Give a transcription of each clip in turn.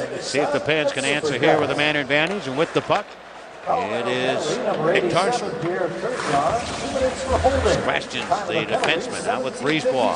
Let's see if the Pens can answer here with a man advantage, and with the puck, it is Nick Tarnstrom. Questions the defenseman out with Brisebois.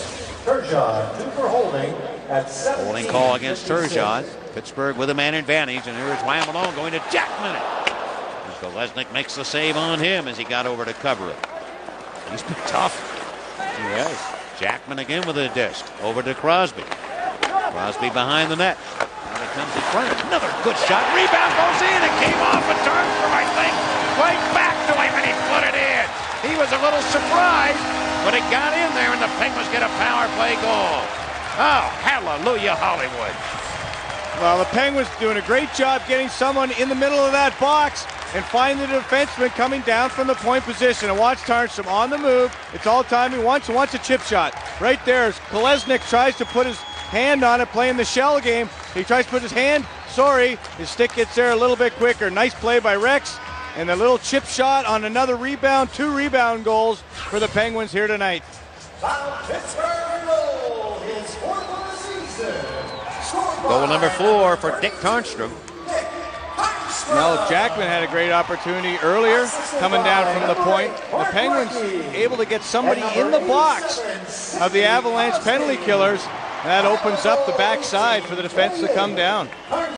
Holding call against Turgeon. Pittsburgh with a man advantage, and here's Wham Malone going to Jackman. Kolesnik makes the save on him as he got over to cover it. He's been tough. He has. Jackman again with a disc. Over to Crosby. Crosby behind the net. Now he comes in front. Another good shot. Rebound goes in. It came off a Tarnstrom, I think. Right back to him, and he put it in. He was a little surprised, but it got in there, and the Penguins get a power play goal. Oh, hallelujah, Hollywood. Well, the Penguins doing a great job getting someone in the middle of that box and finding the defenseman coming down from the point position. And watch Tarnstrom on the move. It's all time he wants a chip shot. Right there as Kolesnik tries to put his hand on it, playing the shell game. He tries to put his hand, his stick gets there a little bit quicker. Nice play by Rex, and a little chip shot on another rebound. 2 rebound goals for the Penguins here tonight. Goal number 4 for Dick Tarnstrom. Now Jackman had a great opportunity earlier coming down from the point. The Penguins able to get somebody in the box of the Avalanche penalty killers. That opens up the backside for the defense to come down.